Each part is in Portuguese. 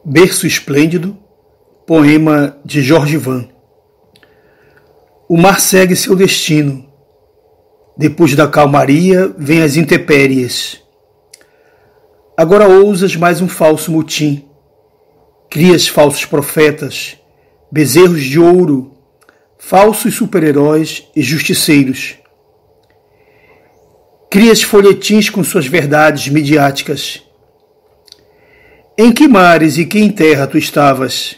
Berço Esplêndido, poema de Jorge Van. O mar segue seu destino. Depois da calmaria vem as intempéries. Agora ousas mais um falso motim. Crias falsos profetas, bezerros de ouro, falsos super-heróis e justiceiros. Crias folhetins com suas verdades midiáticas. Em que mares e que em terra tu estavas?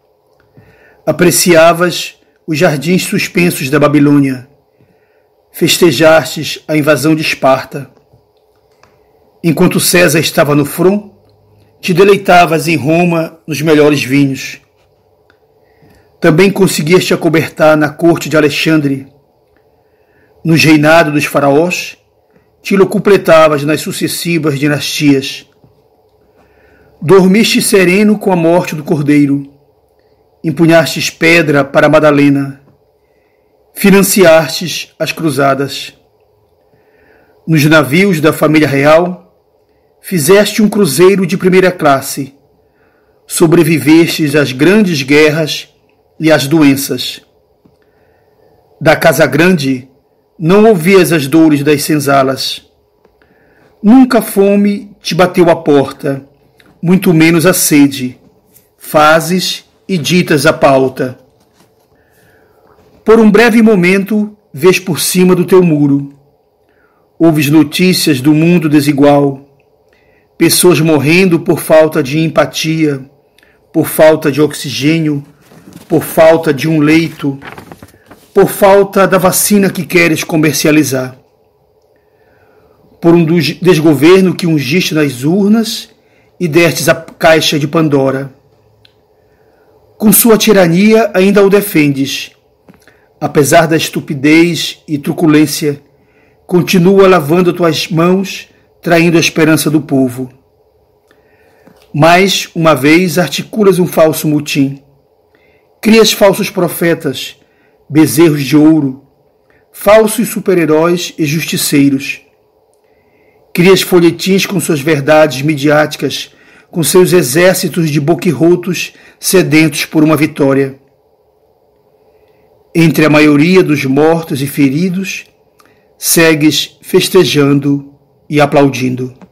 Apreciavas os jardins suspensos da Babilônia. Festejastes a invasão de Esparta. Enquanto César estava no front, te deleitavas em Roma nos melhores vinhos. Também conseguias te acobertar na corte de Alexandre. Nos reinados dos faraós, te locupletavas nas sucessivas dinastias. Dormiste sereno com a morte do cordeiro. Empunhastes pedra para Madalena. Financiastes as cruzadas. Nos navios da família real, fizeste um cruzeiro de primeira classe. Sobrevivestes às grandes guerras e às doenças. Da casa grande, não ouvias as dores das senzalas. Nunca a fome te bateu à porta, muito menos a sede. Fazes e ditas a pauta. Por um breve momento, vês por cima do teu muro. Ouves notícias do mundo desigual. Pessoas morrendo por falta de empatia, por falta de oxigênio, por falta de um leito, por falta da vacina que queres comercializar. Por um desgoverno que ungiste nas urnas e destes a caixa de Pandora. Com sua tirania ainda o defendes. Apesar da estupidez e truculência, continua lavando tuas mãos, traindo a esperança do povo. Mais uma vez articulas um falso motim. Crias falsos profetas, bezerros de ouro, falsos super-heróis e justiceiros. Crias folhetins com suas verdades midiáticas, com seus exércitos de boquirrotos sedentos por uma vitória. Entre a maioria dos mortos e feridos, segues festejando e aplaudindo.